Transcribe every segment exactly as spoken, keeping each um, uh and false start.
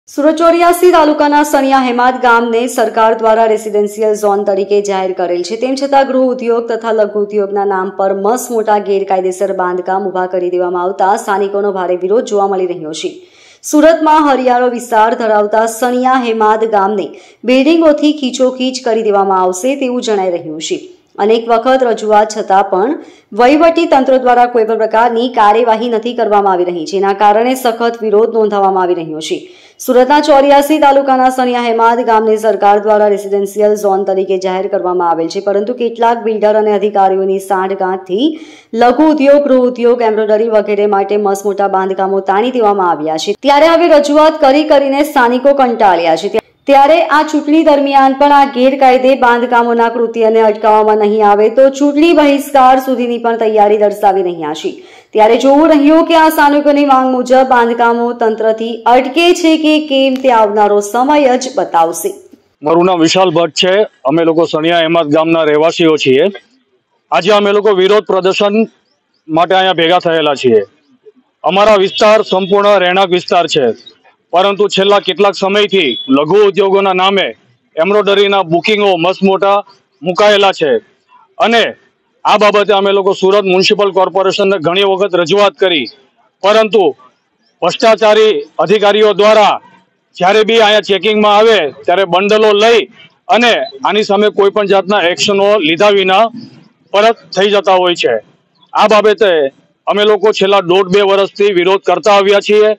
સુરત ચોર્યાસી તાલુકાના સણિયા હેમાદ ગામને સરકાર દ્વારા રેસિડેન્શિયલ ઝોન તરીકે જાહેર કરેલ છે। તેમ છતાં ગૃહ ઉદ્યોગ તથા લઘુ ઉદ્યોગના નામ પર મસ મોટા ગેરકાયદેસર બાંધકામ ઉભા કરી દેવામાં આવતા સ્થાનિકોનો ભારે વિરોધ જોવા મળી રહ્યો છે। સુરતમાં હરિયાળો વિસ્તાર ધરાવતા સણિયા હેમાદ ગામને બિલ્ડિંગોથી ખીચોખીચ કરી દેવામાં આવશે તેવું જણાઈ રહ્યું છે। અનેક વખત રજૂઆત છતાં પણ વહીવટી તંત્ર દ્વારા કોઈ પણ પ્રકારની કાર્યવાહી નથી કરવામાં આવી રહી, જેના કારણે સખત વિરોધ નોંધાવવામાં આવી રહ્યો છે। સુરતના ચોર્યાસી તાલુકાના સણિયા હેમાદ ગામને સરકાર દ્વારા રેસિડેન્શિયલ ઝોન તરીકે જાહેર કરવામાં આવેલ છે, પરંતુ કેટલાક બિલ્ડર અને અધિકારીઓની સાંઠગાંઠથી લઘુ ઉદ્યોગ, ગૃહ ઉદ્યોગ, એમ્બ્રોઇડરી વગેરે માટે મસ્ત મોટા બાંધકામો તાણી દેવામાં આવ્યા છે। ત્યારે હવે રજૂઆત કરી કરીને સ્થાનિકો કંટાળ્યા છે। ત્યારે આ ચૂંટણી દરમિયાન પણ આ ગેરકાયદે બાંધકામોના કૃત્યને અટકાવવામાં નહીં આવે તો ચૂંટણી બહિષ્કાર સુધીની પણ તૈયારી દર્શાવી રહ્યા છે। ત્યારે જોવું રહ્યું કે આ સ્થાનિકોની માંગ મુજબ બાંધકામો તંત્રથી અટકે છે કે કેમ તે આવનારો સમય જ બતાવશે। મારું નામ વિશાલ ભટ્ટ છે। અમે લોકો સણિયા હેમાદ ગામના રહેવાસીઓ છીએ। આજે અમે લોકો વિરોધ પ્રદર્શન માટે અહીંયા ભેગા થયેલા છીએ। અમારા વિસ્તાર સંપૂર્ણ રહેણાંક વિસ્તાર છે, પરંતુ છેલ્લા કેટલાક સમયથી લઘુ ઉદ્યોગોના નામે એમ્બ્રોઇડરીના બુકિંગો મસ્ત મોટા મુકાયેલા છે અને આ બાબતે અમે લોકો સુરત મ્યુનિસિપલ કોર્પોરેશનને ઘણી વખત રજૂઆત કરી, પરંતુ ભ્રષ્ટાચારી અધિકારીઓ દ્વારા જ્યારે બી અહીંયા ચેકિંગમાં આવે ત્યારે બંડલો લઈ અને આની સામે કોઈ પણ જાતના એક્શનો લીધા વિના પરત થઈ જતા હોય છે। આ બાબતે અમે લોકો છેલ્લા દોઢ બે વર્ષથી વિરોધ કરતા આવ્યા છીએ।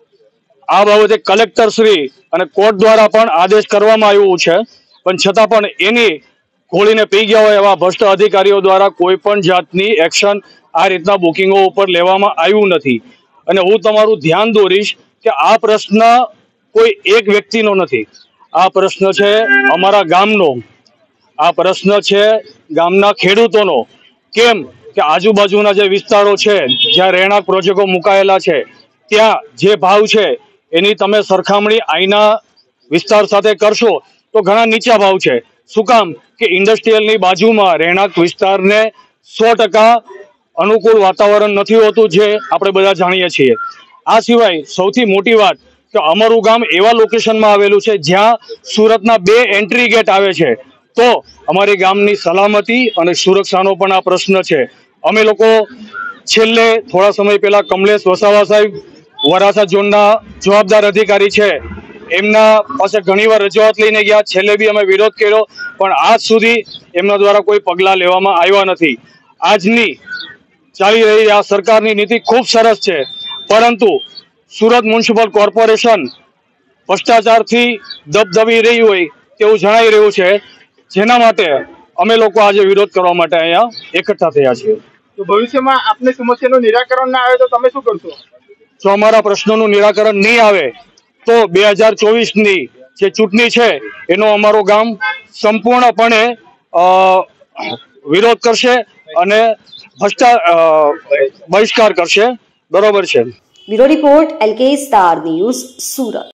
આ બાબતે કલેક્ટર શ્રી અને કોર્ટ દ્વારા પણ આદેશ કરવામાં આવ્યું છે, પણ છતાં પણ એની ગોળીને પી ગયા હોય એવા ભ્રષ્ટ અધિકારીઓ દ્વારા કોઈ પણ જાતની એક્શન આ રીતના બુકિંગો ઉપર લેવામાં આવ્યું નથી। અને હું તમારું ધ્યાન દોરીશ કે આ પ્રશ્ન કોઈ એક વ્યક્તિનો નથી, આ પ્રશ્ન છે અમારા ગામનો, આ પ્રશ્ન છે ગામના ખેડૂતોનો। કેમ કે આજુબાજુના જે વિસ્તારો છે જ્યાં રહેણાંક પ્રોજેક્ટો મુકાયેલા છે ત્યાં જે ભાવ છે એની તમે સરખામણી અહીંના વિસ્તાર સાથે કરશો તો ઘણા નીચા ભાવ છે। શું કામ કે ઇન્ડસ્ટ્રીયલની બાજુમાં રહેણાંક વિસ્તારને સો ટકા અનુકૂળ વાતાવરણ નથી હોતું, જે આપણે બધા જાણીએ છીએ। આ સિવાય સૌથી મોટી વાત કે અમારું ગામ એવા લોકેશનમાં આવેલું છે જ્યાં સુરતના બે એન્ટ્રી ગેટ આવે છે, તો અમારી ગામની સલામતી અને સુરક્ષાનો પણ આ પ્રશ્ન છે। અમે લોકો છેલ્લે થોડા સમય પહેલા કમલેશ વસાવા સાહેબ વરાછા ઝોનના જવાબદાર અધિકારી છે, એમના પાસે ઘણીવાર રજૂઆત લઈને ગયા, છેલ્લે બી અમે વિરોધ કર્યો, પણ આજ સુધી એમના દ્વારા કોઈ પગલાં લેવામાં આવ્યા નથી। આજની ચાલી રહી આ સરકારની નીતિ ખૂબ સરસ છે, પરંતુ સુરત મ્યુનિસિપલ કોર્પોરેશન ભ્રષ્ટાચારથી દબદબી રહી હોય તેવું જણાઈ રહ્યું છે, જેના માટે અમે લોકો આજે વિરોધ કરવા માટે અહીંયા એકઠા થયા છીએ। તો ભવિષ્યમાં આપની સમસ્યાનું નિરાકરણ ના આવે તો તમે શું કરશો? જો અમારા પ્રશ્નોનું નિરાકરણ નહીં આવે તો બે હજાર ચોવીસની જે ચૂંટણી છે એનો અમારો ગામ સંપૂર્ણપણે વિરોધ કરશે અને ભ્રષ્ટા બહિષ્કાર કરશે। બરોબર છે। Bureau report, LK Star News, Surat.